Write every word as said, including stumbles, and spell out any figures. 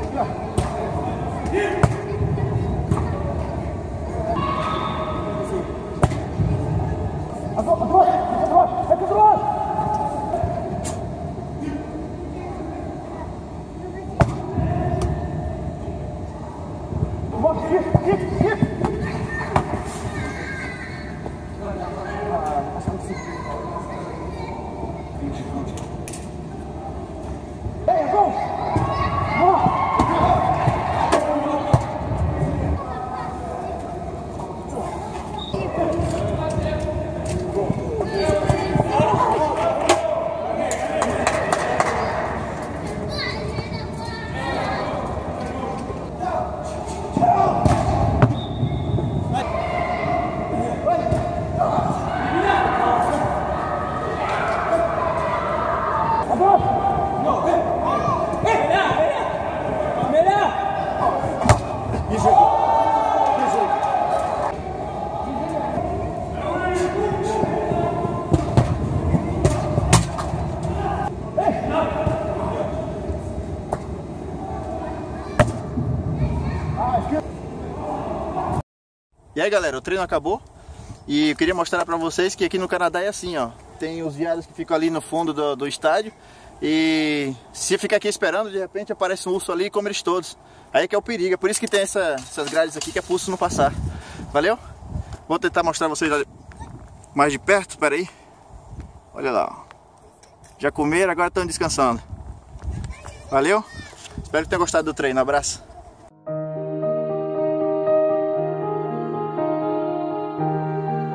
E aí galera, o treino acabou e eu queria mostrar pra vocês que aqui no Canadá é assim, ó. Tem os viados que ficam ali no fundo do, do estádio e se ficar aqui esperando, de repente aparece um urso ali e come eles todos. Aí que é o perigo, é por isso que tem essa, essas grades aqui que é pro urso não passar. Valeu? Vou tentar mostrar pra vocês mais de perto, espera aí. Olha lá, ó. Já comeram, agora estão descansando. Valeu? Espero que tenham gostado do treino, abraço.